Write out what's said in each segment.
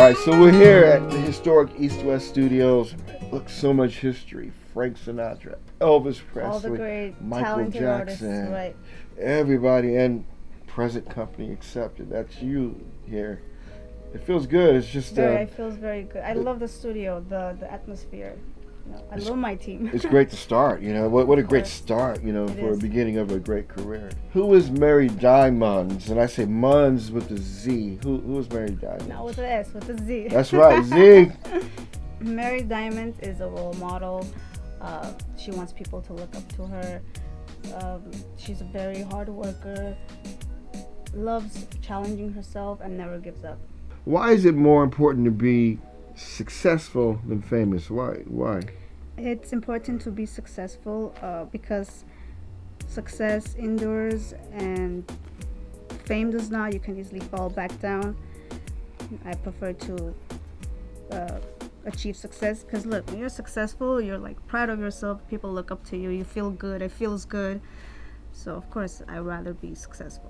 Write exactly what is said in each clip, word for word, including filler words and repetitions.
right, so we're here at the historic East West Studios. Look, so much history. Frank Sinatra, Elvis Presley, all the great Michael talented Jackson, artists, right? Everybody, and present company accepted. That's you here. It feels good. It's just Very, uh, it feels very good. I love the studio, the the atmosphere. You know, I love my team. It's great to start, you know. What what a great course. start, you know, It for is. a beginning of a great career. Who is Mary Diamonds? And I say Munns with the Z. Who who is Mary Diamonds? Not with the S, with the Z. That's right, Z. Mary Diamond is a role model. Uh, she wants people to look up to her. Um, she's a very hard worker, loves challenging herself, and never gives up. Why is it more important to be successful than famous? Why? Why? It's important to be successful uh, because success endures and fame does not. You can easily fall back down. I prefer to uh, achieve success because look, when you're successful, you're like proud of yourself. People look up to you. You feel good. It feels good. So of course, I'd rather be successful.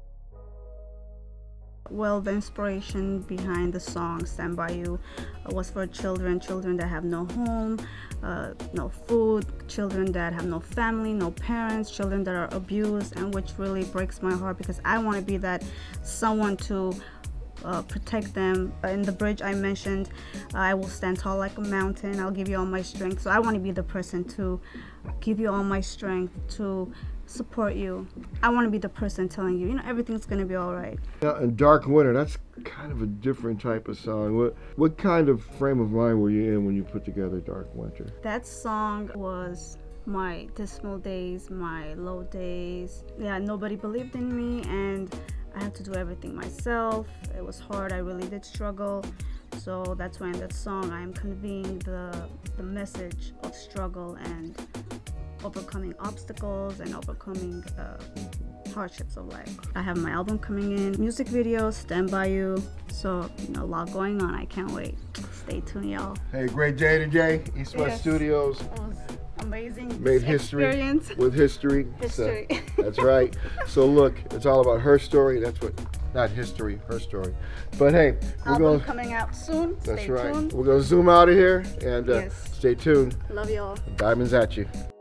Well, the inspiration behind the song "Stand By You" uh, was for children, children that have no home, uh, no food, children that have no family, no parents, children that are abused, and which really breaks my heart because I want to be that someone to uh, protect them. In the bridge I mentioned, I will stand tall like a mountain. I'll give you all my strength. So I want to be the person to give you all my strength, to support you. I want to be the person telling you, you know, everything's going to be all right. Now, in Dark Winter, that's kind of a different type of song. What what kind of frame of mind were you in when you put together Dark Winter? That song was my dismal days, my low days. Yeah, nobody believed in me and I had to do everything myself. It was hard. I really did struggle. So that's why in that song I'm conveying the, the message of struggle and overcoming obstacles and overcoming uh, hardships of life. I have my album coming in, music videos, Stand By You. So, you know, a lot going on. I can't wait. Stay tuned, y'all. Hey, great J to J, East West Yes. Studios. It was amazing. Made history experience. with history. History. So, that's right. So look, it's all about her story. That's what, not history, her story. But hey, we're Album going. coming out soon. That's Stay right. tuned. We're going to zoom out of here and uh, Yes. stay tuned. Love y'all. Diamonds at you.